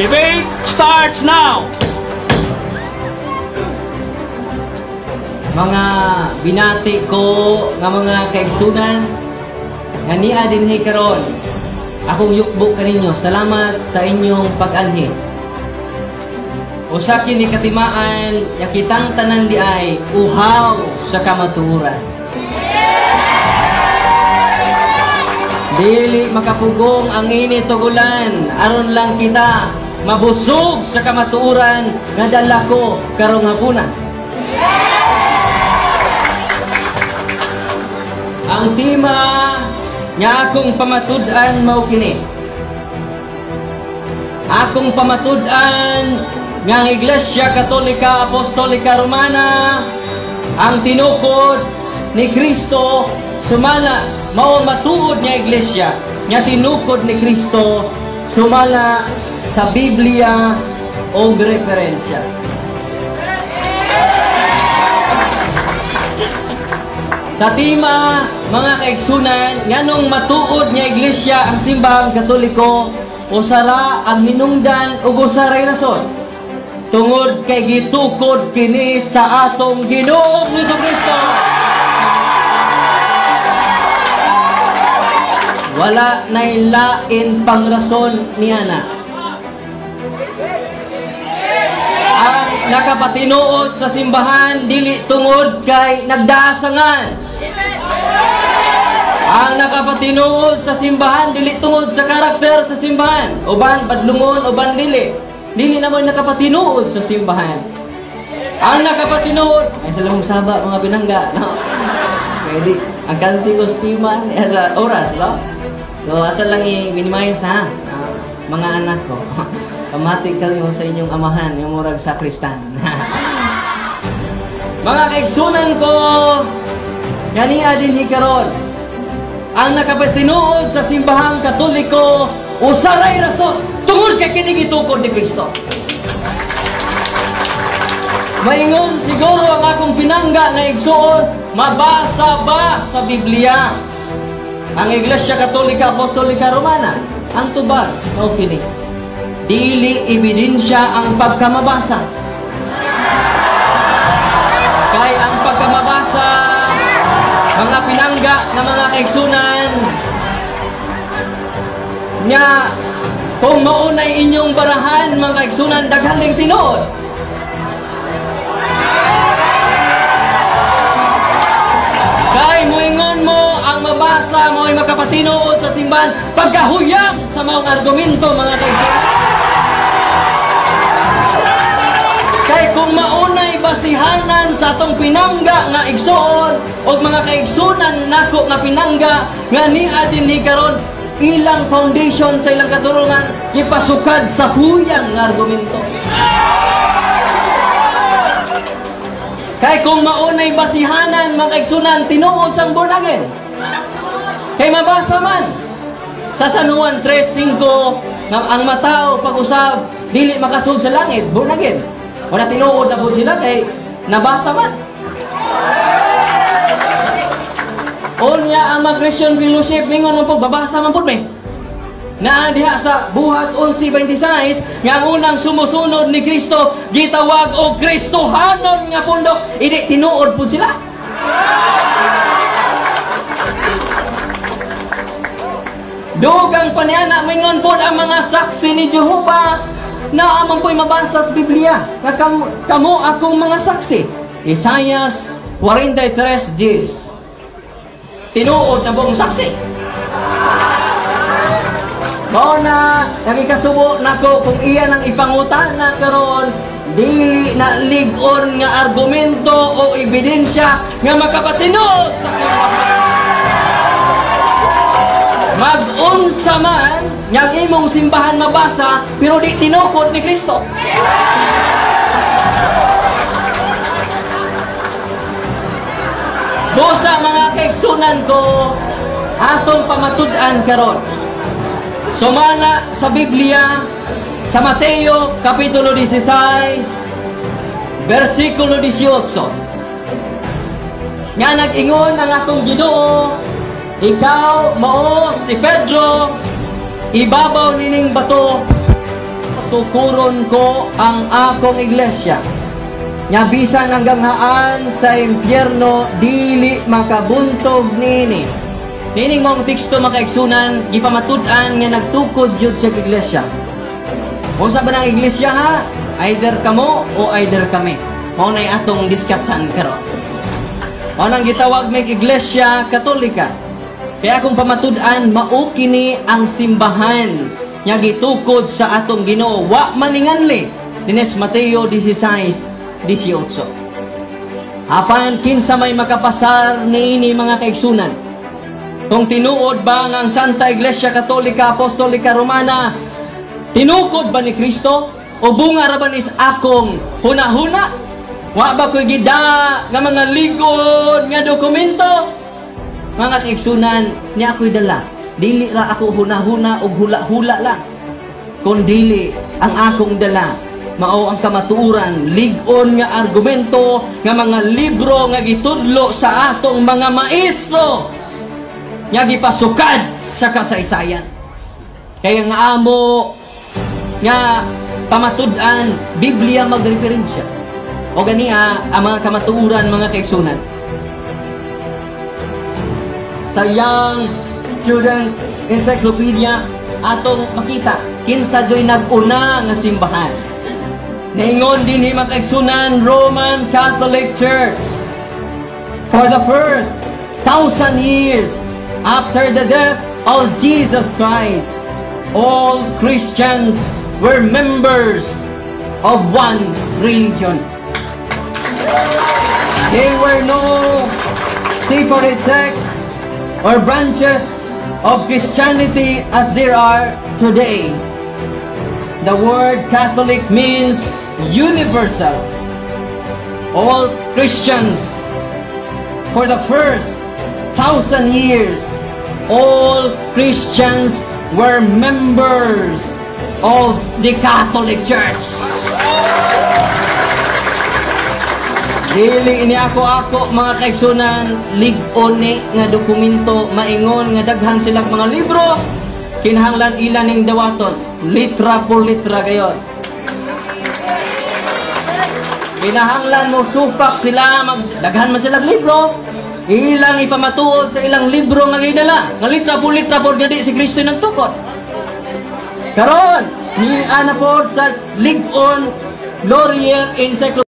Debate starts now! Mga binati ko nga mga kaigsunan nga niya dinhi karon, akong yukbo kaninyo, salamat sa inyong pag-anhi. Usa kini katimaan nga kitang tanan di ay uhaw sa kamatuoran. Dili makapugong ang init tugulan aron lang kita mabusog sa kamatuoran nga dala ko karong hapuna. Ang tema nga akong pamatud-an mao kini. Akong pamatud-an nga ang Iglesia Katolika Apostolika Romana ang tinukod ni Kristo sumala mao matuod nga iglesia nga tinukod ni Kristo sumala sa Biblia o referensya. Sa tema, mga kaigsunan, nganong matuod nga iglesia ang simbahang Katoliko, usara ang hinungdan ug usaray rason. Tungod kay gitukod kini sa atong Ginoong Jesucristo. Wala nay lain pang rason niana. Ang nakapatinuod sa simbahan dili tungod kay nagdasangan. Ang nakapatinuod sa simbahan dili tungod sa karakter sa simbahan. Uban badlungon, uban dili. Dili naman nakapatinuod sa simbahan. Ang nakapatinuod ay sa lamang saba mga binangga, no? Pwede ang kansi ko stiman sa oras, no? So ato lang i-minimize ha, mga anak ko. Pamatik kayo sa inyong amahan, yung murag sakristan. Mga kaigsunan ko, ganiya din ni karon. Ang nakapatinuod sa simbahang Katoliko, usaray rason, tungod kay kini gitukod ni Kristo. Maingon siguro ang akong pinangga na igsuon, mabasa ba sa Biblia ang Iglesia Katolika Apostolika Romana? Ang tubag, mao kini. Dili ebidensya ang pagkamabasa. Kay ang pagkamabasa, mga pinangga na mga kaigsunan, nga kung maunay inyong barahan, mga kaigsunan, daghaling tinuod. Kay moingon mo ang mabasa mo ay makapatinuod sa simbahan pagkahuyang sa mga argumento, mga kaigsunan. Kay kung maunay basihanan sa atong pinangga nga igsuon o mga kaigsunan nako nga pinangga nga niya din ni karon ilang foundation sa ilang katurungan gipasukad sa huyang nga argumento. Kay kung maunay basihanan mga kaigsunan tinuod sang born again. Kay mabasa man sa San Juan 3:5 nga ang matao pag-usab dili makasud sa langit, born again. Wala tinuod na po sila kay nabasa man. Unya ang mga Christian fellowship mingon man po babasa man po may. Na diha sa Buhat 11:26 nga ang unang sumusunod ni Kristo gitawag og Kristohanon nga pundok, idi tinuod po sila. Dugang paniana mingon po ang mga saksi ni Jehovah na amang po'y mabasa sa Biblia na kamo akong mga saksi. Isaias 43:10. Tinuod na buong saksi. Mao na nakikasubo nako kung iyan ang ipangutana karon dili na lig-on nga argumento o ebidensya nga makapatinuod sa simbahan. Mag-unsa man yang imong simbahan mabasa pero di tinukod ni Kristo. Busa mga kaigsunan ko, atong pamatud-an karon. Sumala sa Biblia sa Mateo kapitulo 16 versikulo 18. Nga nag-ingon ang atong Ginoo, ikaw mao si Pedro, ibabaw nining bato tutukuron ko ang akong iglesia. Nga bisan hanggang haan sa impyerno, dili makabuntog nini. Nining mong teksto makaigsunan, gipamatud-an nga nagtukod yun sa iglesia. Kung sa ba ng iglesia ha, either kamo o either kami. Mao na'y atong diskasan karon. Mao nang gitawag may iglesia katolika. Kaya kung pamatud-an, mao kini ang simbahan nga gitukod sa atong Ginoo. Wa maninganli. Dinis Mateo 16:18. Apan kinsa may makapasar niini mga kaigsunan. Kung tinuod ba ang Santa Iglesia Katolika Apostolika Romana, tinukod ba ni Kristo? O bunga ra ba nis akong huna-huna? Wa ba ko'y gida nga mga ligod nga dokumento? Mga kaigsunan, niya ako'y dala. Dili ra ako huna-huna o hula-hula lang. Kung dili ang akong dala, mao ang kamatuuran, lig-on nga argumento, nga mga libro nga gitudlo sa atong mga maestro, nga gipasukad sa kasaysayan. Kaya nga amo, nga pamatud-an, Biblia magreferensya. O ganiya ang mga kamatuuran, mga kaigsunan. Sa Young Students Encyclopedia, atong makita, kinsa joy nag-una nga simbahan. Naingon din ni mga kaigsunan, Roman Catholic Church. For the first 1,000 years after the death of Jesus Christ, all Christians were members of one religion. There were no separate sects or branches of Christianity as there are today. The word Catholic means universal. All Christians, for the first 1,000 years, all Christians were members of the Catholic Church. Dili ini ako mga kaigsunan, lig-on ni nga dokumento, maingon nga daghan silang mga libro, kinahanglan ilan ning dawaton, litra por litra gayon. Kinahanglan mo supak sila, daghan man silang libro, ilang ipamatuod sa ilang libro nga gidala, nga litra por gadi si Kristo nagtukod. Karon, ni ana po sa lig-on Laurier Encyclopedia